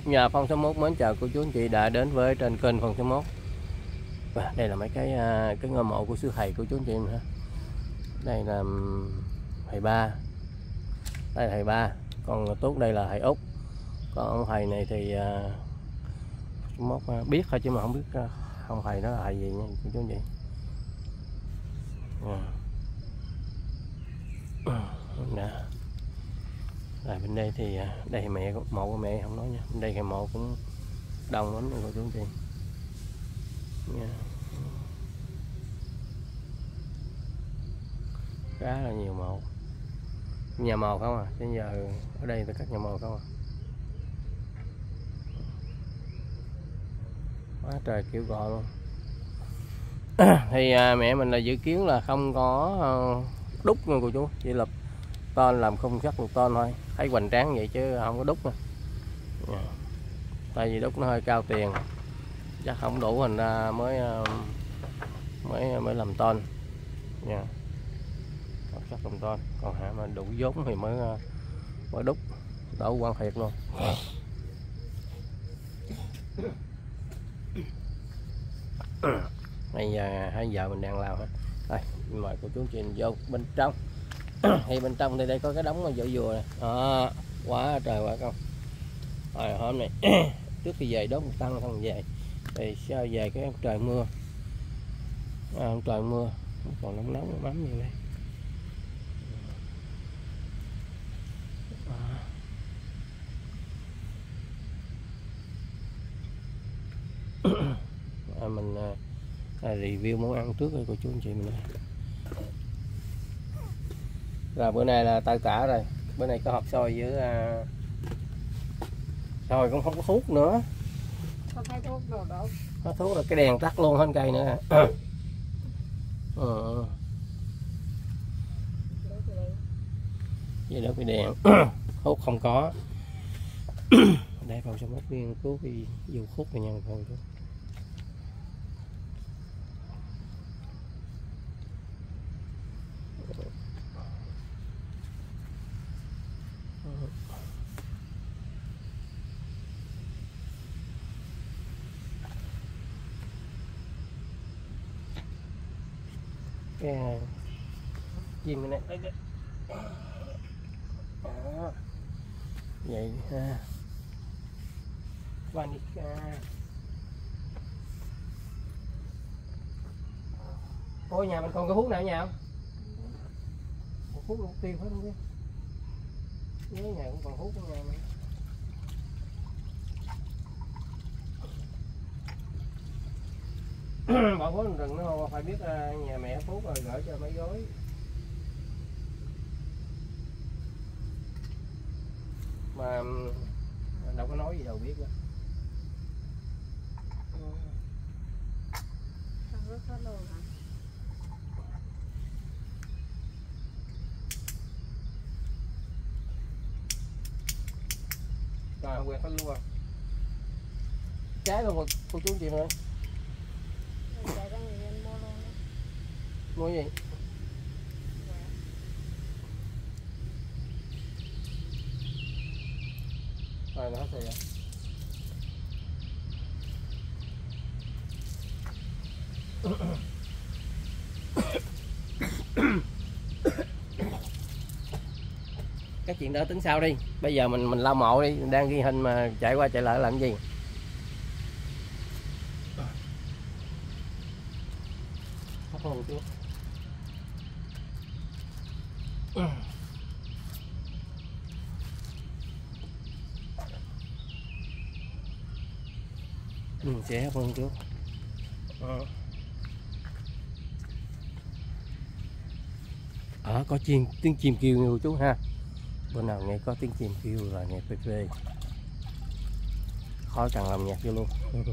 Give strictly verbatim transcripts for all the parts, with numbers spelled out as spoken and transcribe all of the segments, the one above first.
Nhà Phong số mốt mến chào cô chú anh chị đã đến với trên kênh Phong số mốt. À, đây là mấy cái cái ngôi mộ của xứ thầy của chú anh chị em ha. Đây là thầy Ba, đây là thầy Ba, còn Tốt đây là thầy Út. Còn ông thầy này thì uh, mốt uh, biết thôi chứ mà không biết uh, ông thầy đó là thầy gì nha cô chú anh chị. Nè. Rồi bên đây thì đây thì mẹ mộ của mẹ không nói nha. Bên đây thì mộ cũng đông lắm nha cô chú anh chị. Nha. Khá là nhiều mộ, nhà mồ không à, bây giờ ở đây là các nhà mồ không à. Quá trời kiểu gò luôn. Thì à, mẹ mình là dự kiến là không có uh, đúc nha cô chú, chỉ là tên làm không chắc một tên thôi, thấy hoành tráng vậy chứ không có đúc nữa. Yeah. Tại vì đúc nó hơi cao tiền, chắc không đủ hình ra mới uh, mới mới làm tên nha. Yeah. Chắc làm tên, còn hả mà đủ vốn thì mới uh, mới đúc, đổ quan thiệt luôn. Bây giờ hai giờ mình đang làm hết. Đây, mời cô chú chị vô bên trong. Thì bên trong đây đây có cái đống vỏ dừa này. À, quá trời quá con. Rồi hôm này trước khi về đốt một tăng không về. Thì sao về cái trời mưa. À, trời mưa còn nóng nóng mắm như đây. À, mình à, review món ăn trước rồi cô chú anh chị mình. Rồi bữa nay là tay cả rồi, bữa nay có hộp xôi với à... xôi cũng không có thuốc nữa, không thấy thuốc đâu đâu, có thuốc là cái đèn tắt luôn hết cây nữa. Ừ. Vậy đó cái đèn thuốc không có. Đây Phong số mốt nghiên cứu cái dù khúc này nha con chú. Cái chim cái này đấy. Đó. Vậy ha. Vanica. Ôi nhà mình còn cái hút nào nhà không? Một hút lục tiêu hết không chứ? Nhớ nhà cũng còn hút ở nhà mình. Bỏ phố rừng nó phải biết nhà mẹ Phú rồi gửi cho mấy gói. Mà đâu có nói gì đâu biết nữa. rất hết luôn hả? Rồi quẹt hết luôn. Trái luôn rồi cô chú chị ơi. Mua gì? Rồi nó thì cái chuyện đó tính sau đi, bây giờ mình mình lau mộ đi, mình đang ghi hình mà chạy qua chạy lại làm gì. Thấp hơn chút. Ừ, sẽ thấp hơn chút. Ờ. Ở có chim, tiếng chim kêu nhiều chú ha. Bữa nào nghe có tiếng chim kêu là nghe phê phê. Khó cần làm nhạc vô luôn.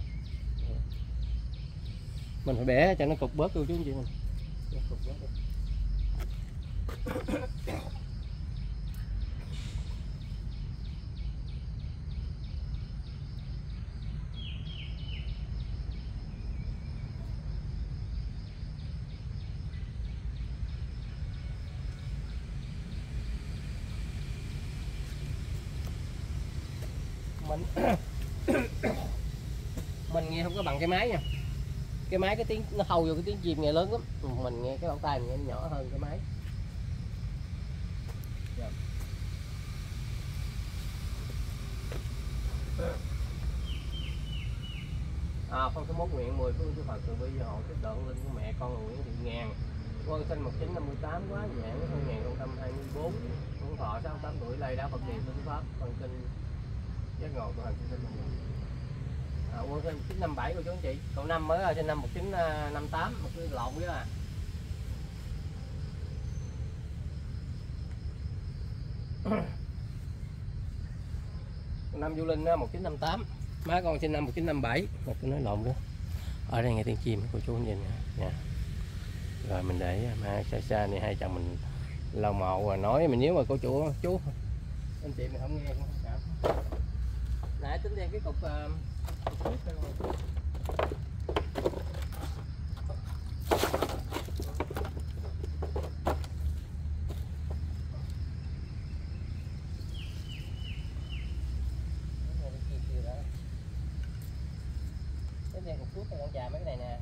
Mình phải bẻ cho nó cục bớt cô chú anh chị mình. Cục bớt đi. Mình Mình nghe không có bằng cái máy nha, cái máy cái tiếng nó hầu vô cái tiếng chim nghe lớn lắm, mình nghe cái lỗ tai mình nghe nó nhỏ hơn cái máy. À, con số mốt nguyện mười phương chư Phật từ bi hộ tiếp độ linh của mẹ con Nguyễn Thị Ngàn, quân sinh một nghìn chín trăm năm mươi tám, quá nhãn hai nghìn không trăm hai mươi tư, tuổi thọ sáu mươi tám tuổi, lây đã Phật trì phương pháp phần kinh giác ngộ của hành sinh sinh. À, quân sinh một nghìn chín trăm năm mươi bảy của chú anh chị, cậu năm mới là sinh năm một nghìn chín trăm năm mươi tám, một cái lộn với à. Năm Du Linh một nghìn chín trăm năm mươi tám, má con sinh năm một nghìn chín trăm năm mươi bảy, mà tôi nói lộn đó. Ở đây nghe tiếng chim của chú nhìn nha. Rồi mình để mà xa xa này hai chồng mình lau mộ và nói mình, nếu mà cô chủ chú anh chị mình không nghe cũng không cảm. Nãy tính đen cái cục uh, đen cục thuốc con trà mấy cái này nè.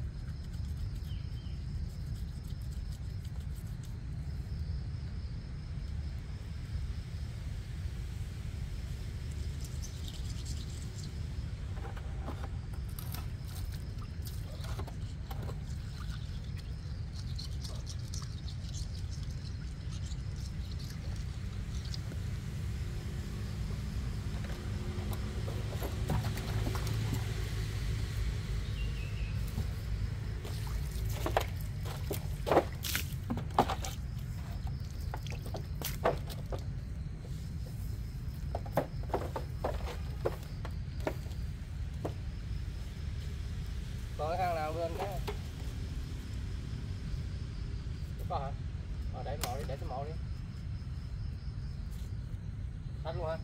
Còn cái khăn nào lên cái có hả? Ờ, để mộ đi, để cái mộ đi. Hết luôn hả?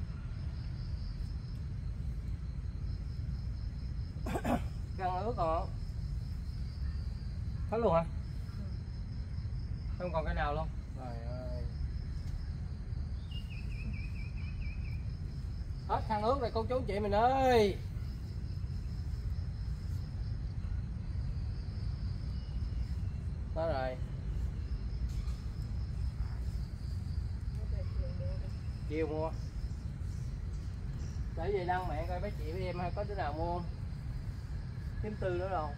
Khăn ướt còn không? Hết luôn hả? Không còn cái nào luôn. Trời ơi. Hết khăn ướt rồi cô chú chị mình ơi. Đó rồi. Chiều mua. Để về đăng mẹ coi bác chị với em hay có đứa nào mua không? Kiếm tư nữa đâu.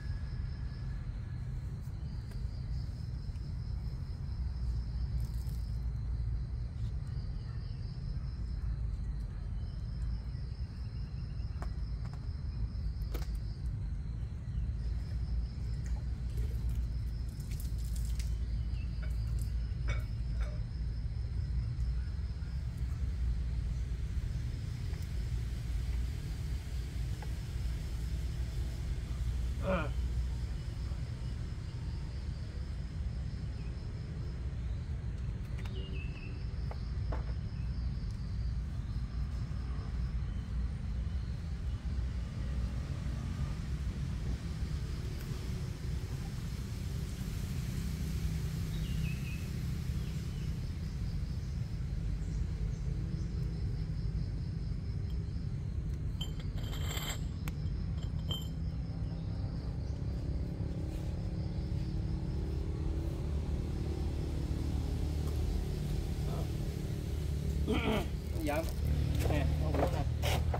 Vợ nè, con bữa nè.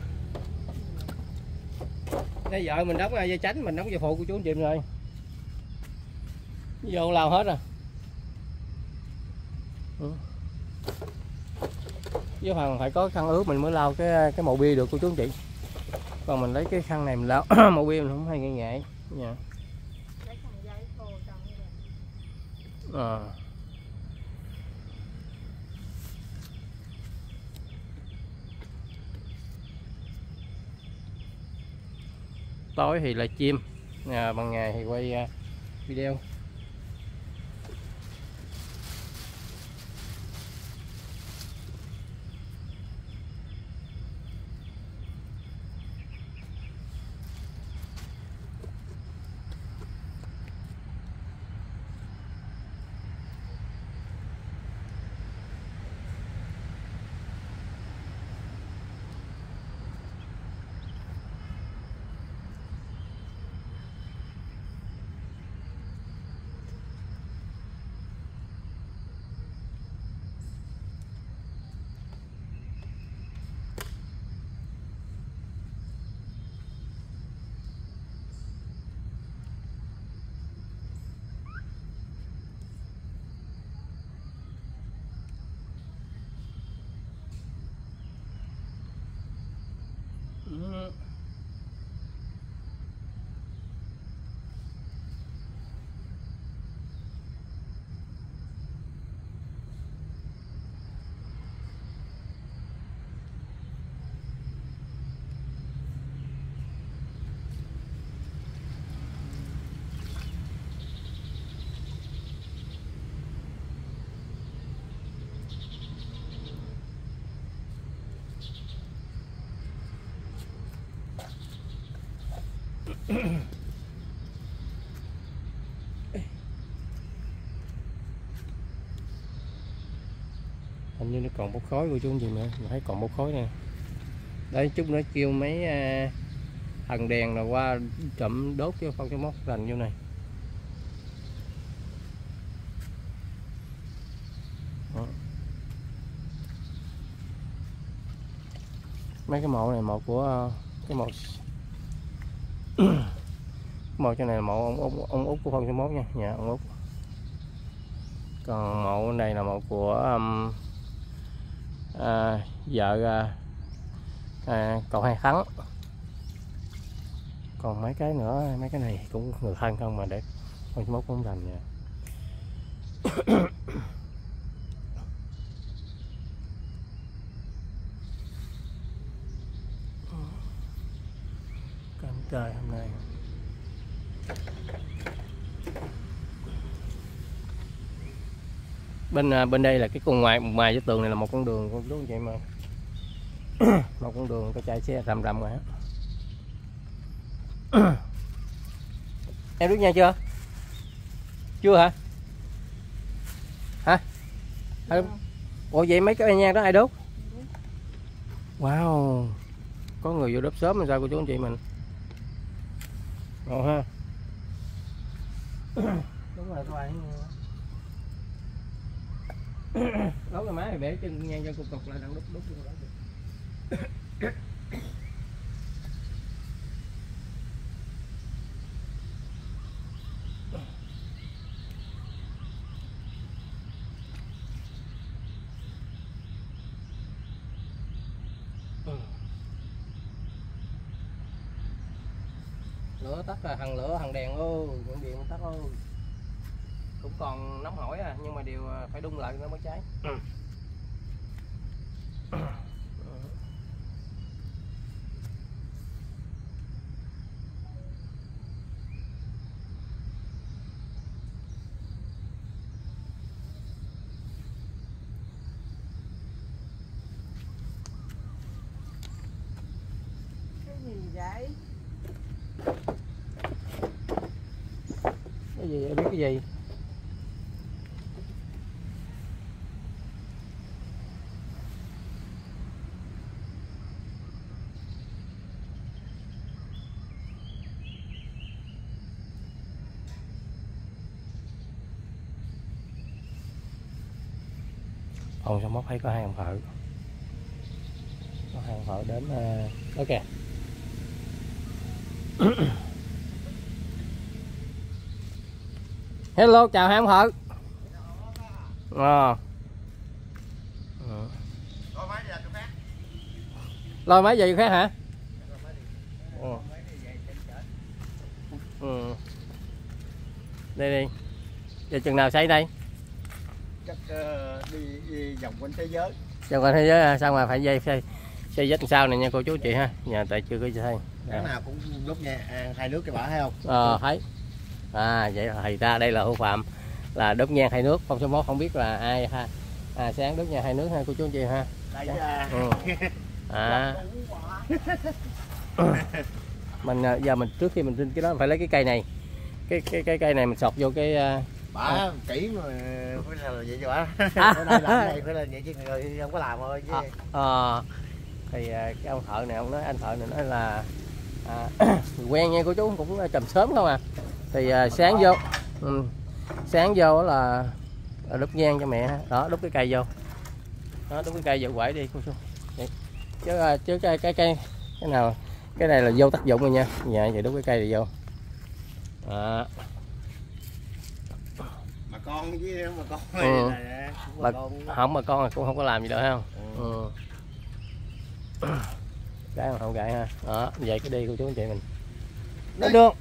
Đây vợ mình đóng ra dây tránh, mình đóng dây phụ của chú anh chị rồi. Vô lao hết rồi. Ừ. Với phần phải có khăn ướt mình mới lau cái cái màu bia được của chú anh chị. Còn mình lấy cái khăn này mình lau màu bia mình không hay ngại ngại nha. Lấy khăn giấy khô trong vậy. À. Tối thì là chim, à, ban ngày thì quay uh, video. Hình như nó còn bốc khói của chú anh chị nữa, mình thấy còn bốc khói nè. Đấy, chút nữa kêu mấy à, thần đèn rồi qua chậm đốt chứ không cho móc rành vô này. Đó. Mấy cái mộ này mộ của cái mộ mộ cho này là mộ ông, ông, ông Út của không số mốt nha, nhà ông Út. Còn mộ này là mộ của um, à, vợ à, à, cậu Hai Thắng. Còn mấy cái nữa, mấy cái này cũng người thân không mà để không số mốt cũng rành nha. Cảnh trời hôm nay bên bên đây là cái con ngoài ngoài cái tường này là một con đường con chú vậy mà. Một con đường có chạy xe rầm rầm rồi á. Em đốt nhang chưa? Chưa hả? Hả? À, ủa vậy mấy cái nhang đó ai đốt? Wow, có người vô đốt sớm làm sao cô chú anh chị mình. Ngộ ha. Đúng rồi các bạn. Đốt cái má thì bẻ chân nhang cho cục cục lại đặng đốt đốt vô đó. Lửa tắt là thằng lửa thằng đèn ơi, những điện tắt ơi. Cũng còn nóng hổi à, nhưng mà đều phải đun lại nó mới cháy. Ừ. Cái gì vậy? Cái gì em biết cái gì? Ông sao móc thấy có hai ông thợ, có hai ông thợ đến uh, đó kìa. Hello, chào hai ông thợ. À. Lôi máy về chỗ khác hả? Ừ. Ừ. Đây đi. Giờ chừng nào xây đây? Chắc uh, đi, đi vòng quanh thế giới. Vòng quanh thế giới à? Sao mà phải dây xây xây dách sau này nha cô chú chị ha. Nhà tại chưa có xây. Cái nào cũng đốt nha, hai nước cái bả thấy không? Ờ à, thấy. À vậy thì ra đây là Hữu Phạm là đốt nhang hai nước, không số mốt không biết là ai ha. À sáng đốt nhang hai nước ha cô chú chị ha. Đây à. Ừ. À. Mình giờ mình trước khi mình tin cái đó phải lấy cái cây này. Cái cái cái cây này mình sọt vô cái bả à. Kỹ mà phải làm vậy cho bả. Ở đây làm này phải là vậy chứ người không có làm thôi chứ. À, à, thì cái ông thợ này ông nói anh thợ này nói là à, quen nha cô chú, cũng trầm sớm không à. Thì à, sáng vô ừ, sáng vô là đốt nhang cho mẹ đó, đốt cái cây vô đó, đốt cái cây vô quẩy đi cô chú. Vậy. Chứ chứ cái cái cái cái nào cái này là vô tác dụng rồi nha. Dạ vậy đốt cái cây này vô à. Mà con với mà con ừ. là, mà con... không mà con là cũng không có làm gì đâu không. Ừ. Ừ. Cái mà không gãy ha đó, vậy cái đi cô chú anh chị mình lên đường.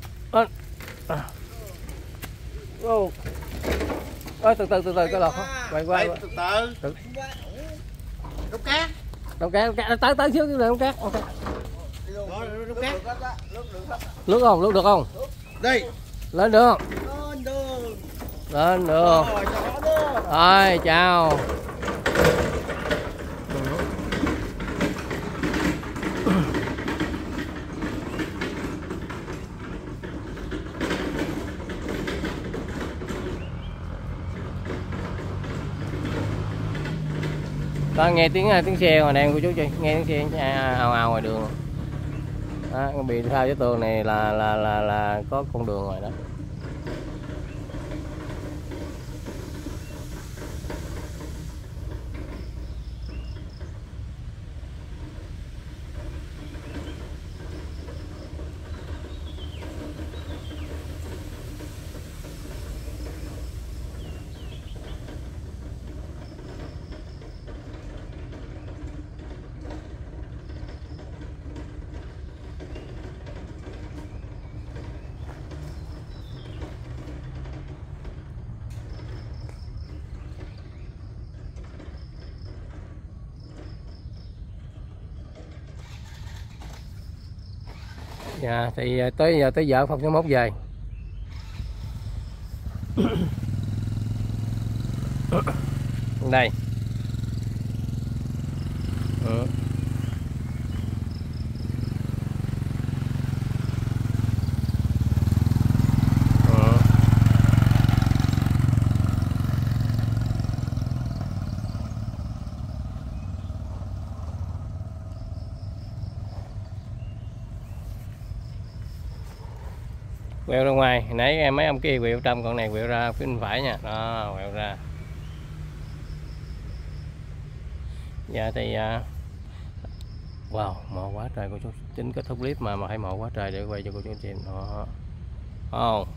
Ô. Ôi, từ từ từ từ cái lọt quay qua từ từ từ đốt cát đốt cát tới tới trước cái đốt cát. Okay. Đốt cát Lướt không lướt được không? Đi lên đường lên đường lên đường rồi chào. Có nghe tiếng tiếng xe ngoài đây cô chú chị, nghe tiếng xe ào ào ngoài đường. Đó, bị sao với tường này là là là là có con đường ngoài đó. Dạ thì tới giờ tới giờ không số mốt về. Đây. Ừ. Quẹo ra ngoài, hồi nãy mấy ông kia quẹo trong, con này quẹo ra phía bên phải nha, đó, quẹo ra. Dạ thì uh, wow, mò quá trời cô chú, chính kết thúc clip mà mà phải mò quá trời để quay cho cô chú anh chị em. Đó. Oh.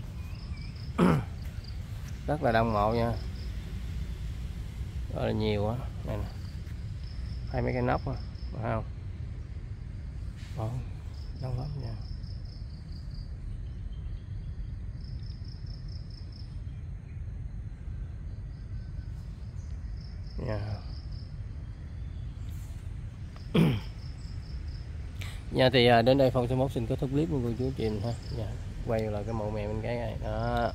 Rất là đông mộ nha, rất là nhiều á, này nè, hai mấy cái nóc á, phải không? Đó, đông lắm nha. Yeah. Nha thì à, đến đây Phong số mốt xin kết thúc clip của cô chú chị ha. Dạ, quay lại cái mộ mè bên cái này đó.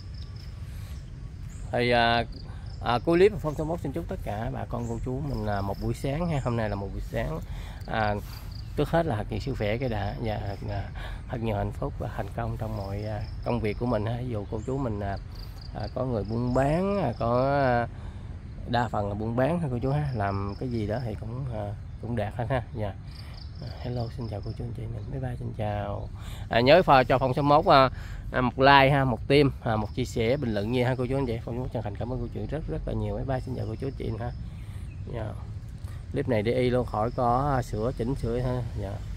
Thì à, à, cuối clip Phong số mốt xin chúc tất cả bà con cô chú mình là một buổi sáng ha. Hôm nay là một buổi sáng à, trước hết là thật nhiều sức khỏe cái đã và à, thật nhiều hạnh phúc và thành công trong mọi à, công việc của mình ha. Dù cô chú mình à, à, có người buôn bán, à, có à, đa phần là buôn bán ha cô chú ha, làm cái gì đó thì cũng à, cũng đạt hết ha. Dạ. Hello, xin chào cô chú anh chị mình, bye bye, xin chào. À, nhớ phò cho Phong số mốt à, một like ha, một tim, à, một chia sẻ, bình luận gì ha cô chú anh chị. Phong số mốt chân thành cảm ơn cô chú rất rất là nhiều. Bye bye, xin chào cô chú anh chị ha. Yeah. Clip này để y luôn khỏi có sửa chỉnh sửa ha. Yeah.